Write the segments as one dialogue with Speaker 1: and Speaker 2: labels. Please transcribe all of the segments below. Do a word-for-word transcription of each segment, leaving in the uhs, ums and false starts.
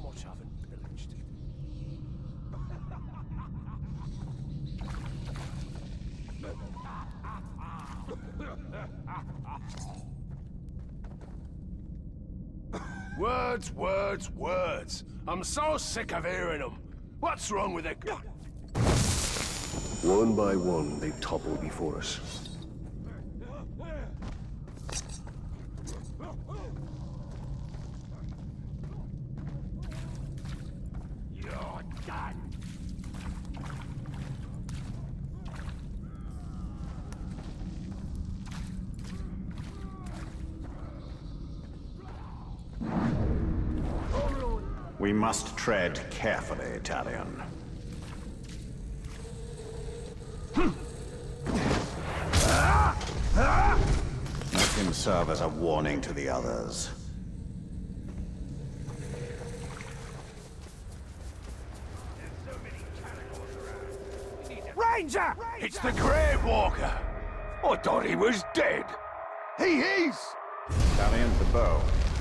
Speaker 1: much I haven't pillaged. Words, words, words. I'm so sick of hearing them. What's wrong with it?
Speaker 2: One by one, they topple before us.
Speaker 1: You're done.
Speaker 3: We must tread carefully, Talion. Let him serve as a warning to the others.
Speaker 1: Ranger! It's the Grave Walker! I thought he was dead. He is!
Speaker 3: Talion, the bow.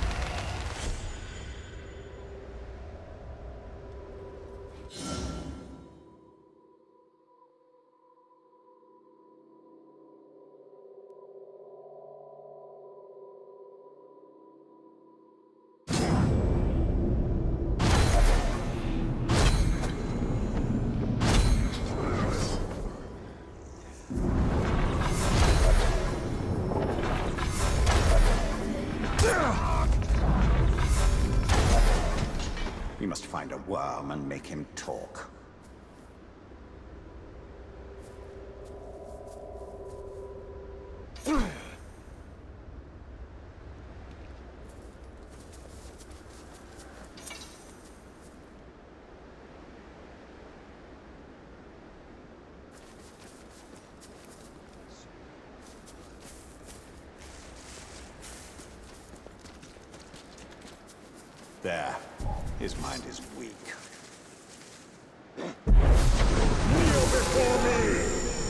Speaker 3: We must find a worm and make him talk. There. His mind is weak.
Speaker 1: Kneel before me!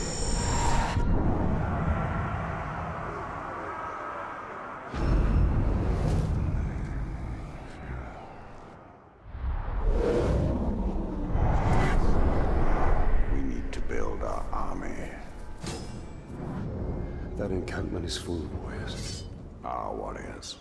Speaker 3: We need to build our army.
Speaker 2: That encampment is full of warriors.
Speaker 3: Our warriors.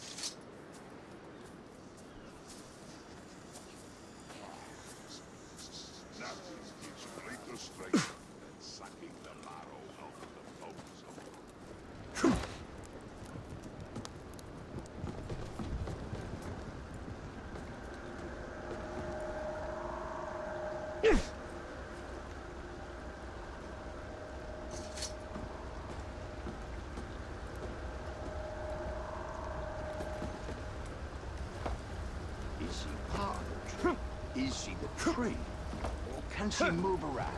Speaker 4: Is she part of the tree? Is she the tree? Or can she move around?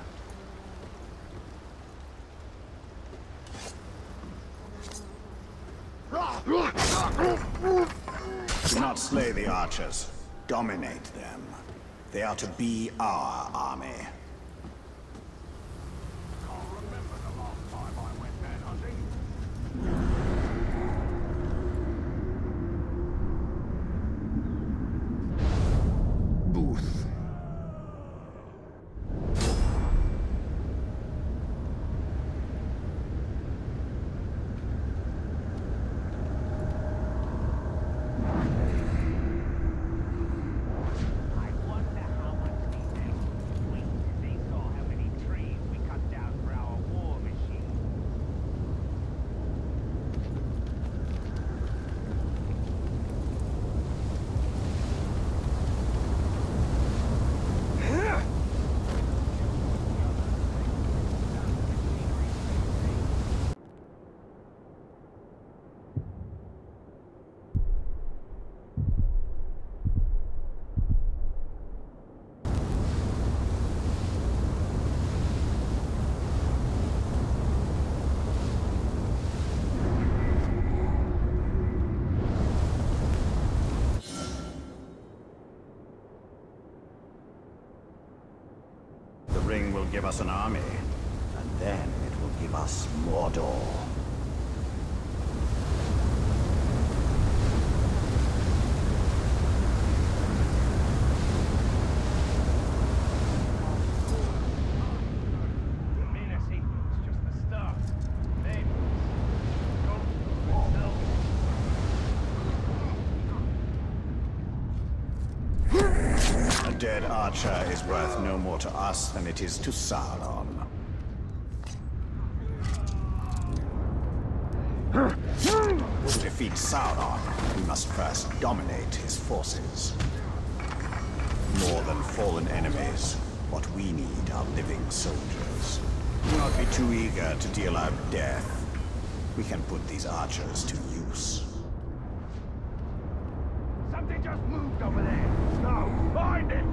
Speaker 3: Do not slay the archers. Dominate them. They are to be our army. Booth. The ring will give us an army, and then it will give us Mordor. dead archer is worth no more to us than it is to Sauron. To defeat Sauron, we must first dominate his forces. More than fallen enemies, what we need are living soldiers. Do not be too eager to deal out death. We can put these archers to use.
Speaker 1: Something just moved over there. No, find it!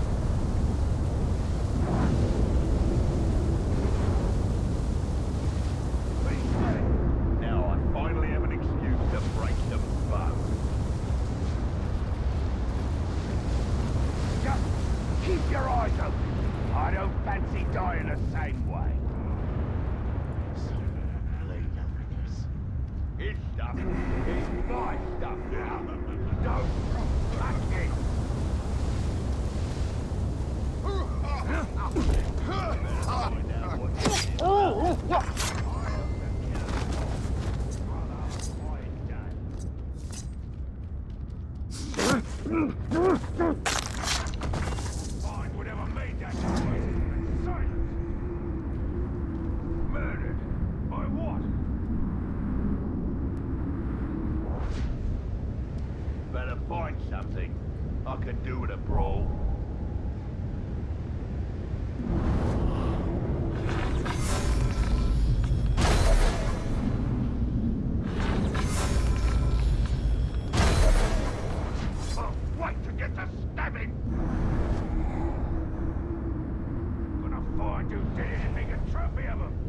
Speaker 1: Now I finally have an excuse to break them both. Just keep your eyes open. I don't fancy dying the same way. His stuff is my stuff now. Don't touch it. Find whatever made that noise. Silence. Murdered. By what? Better find something. I can do with a brawl. I'll wait to get to stabbing. Gonna find who did it and make a trophy of him.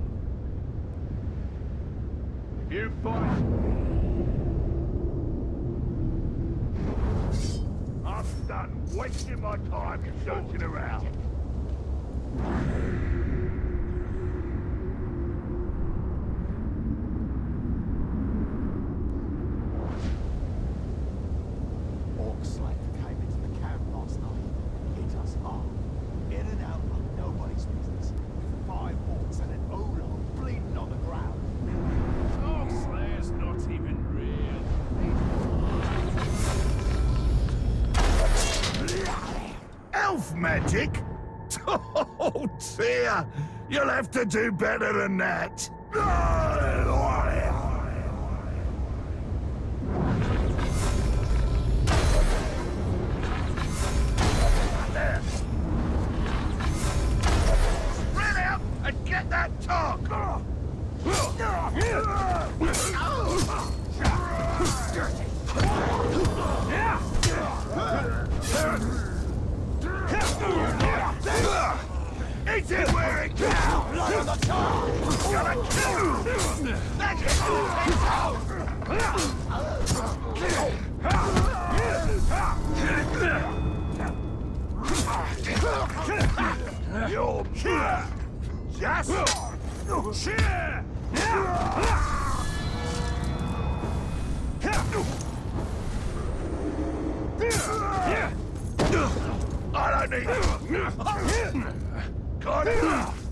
Speaker 1: If you find... I'm done wasting my time searching around.
Speaker 4: Orcs like came into the camp last night. Hit us hard. In and out like nobody's business. With five orcs and an Olaf bleeding on the ground. Orc Slayer's not even real.
Speaker 1: Elf magic? Oh dear! You'll have to do better than that. Spread out and get that talk! Eat it where it counts! Blood on the tongue! Gonna kill you! That's it! You're here! Yes! Here! I don't need it! Got it!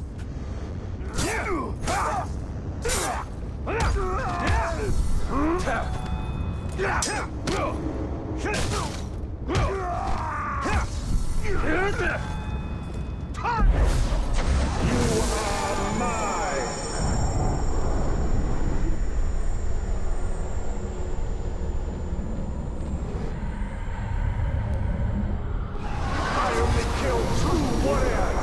Speaker 1: You are mine! I only killed two warriors!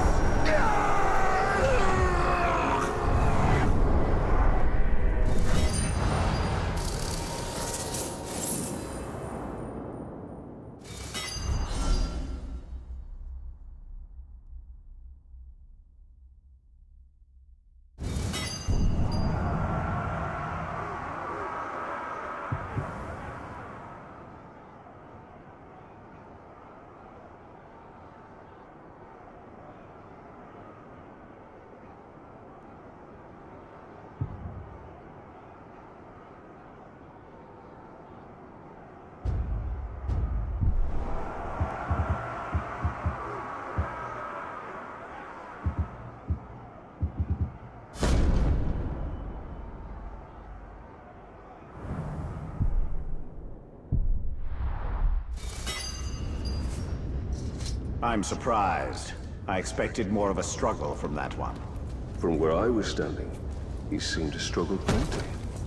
Speaker 3: I'm surprised. I expected more of a struggle from that one.
Speaker 2: From where I was standing, he seemed to struggle plenty.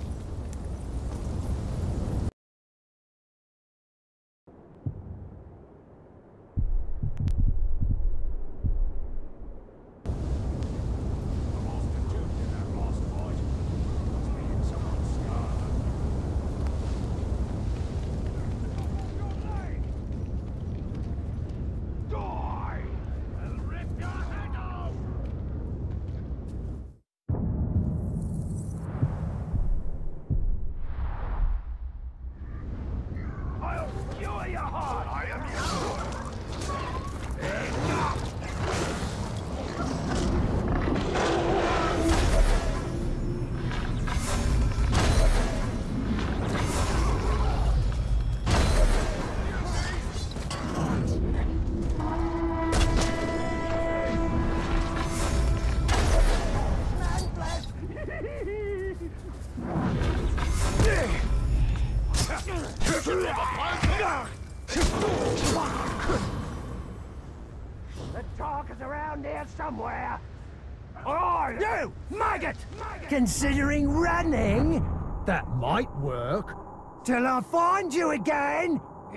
Speaker 4: The talk is around here somewhere. Or are you, maggot? Considering running? That might work. Till I find you again.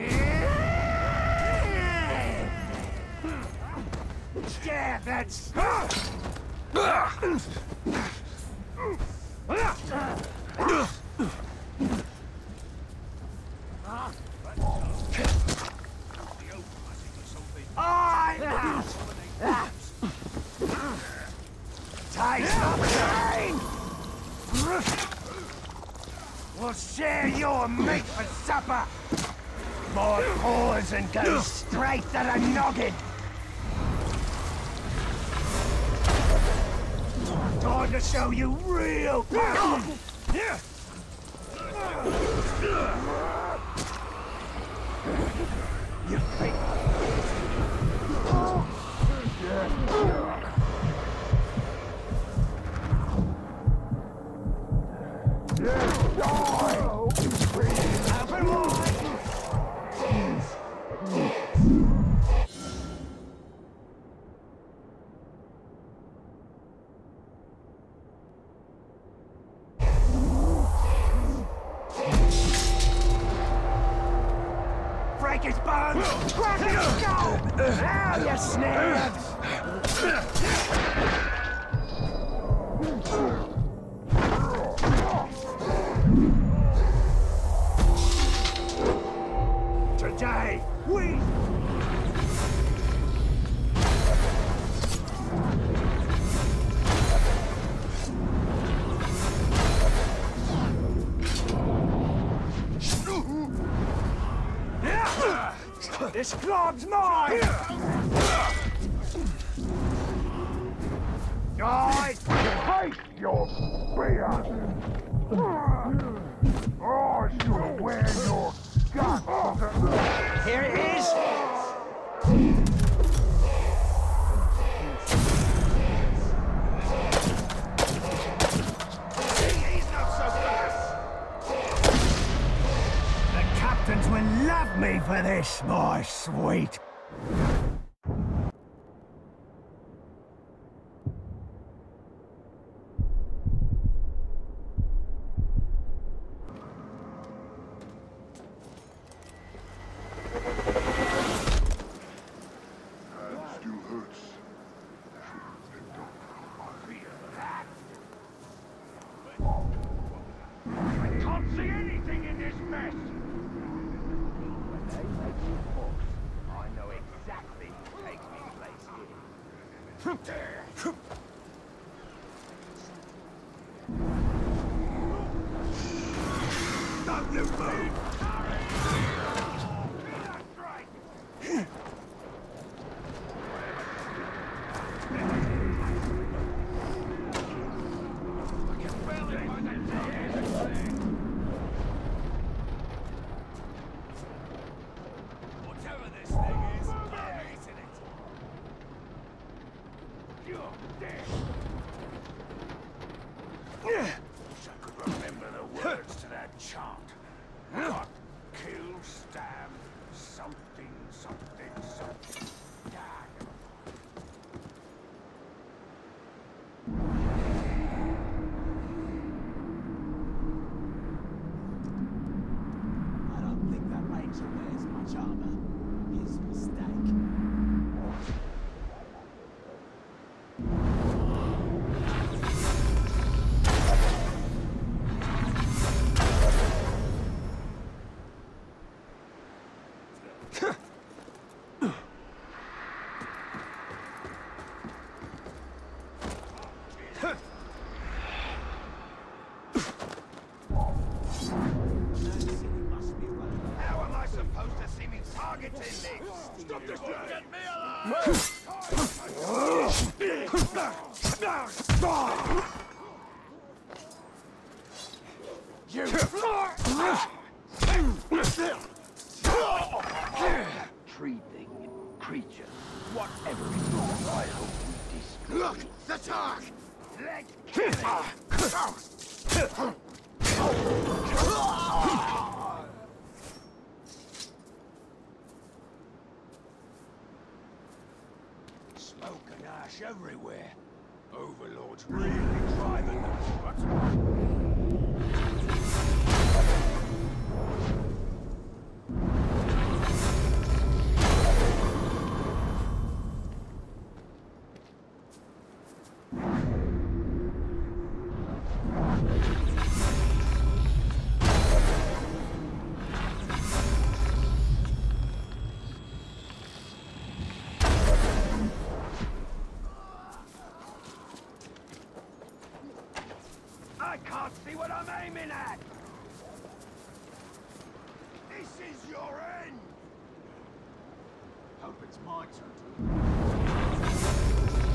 Speaker 4: Yeah, that's... Taste of pain! We'll share your meat for supper! More paws and go straight to the noggin! Time to show you real power! You think... Break his bones! Crack his skull! Now you snared! Today, we... This club's mine! I hate your beard! I should wear your guts! Here it is! He's not so fast! The captains will love me for this, my sweet! Stop your move! Whatever this thing is, I'm eating it! You're dead! Wish I could remember the words to that chant. God Stop this! Get me
Speaker 5: Tree thing, creature, whatever it is, I hope you disgrace.
Speaker 4: Look! The targ! Let's kill it! Smoke and ash everywhere. Overlord's really driving them nuts. I can't see what I'm aiming at! This is your end! Hope it's my turn to...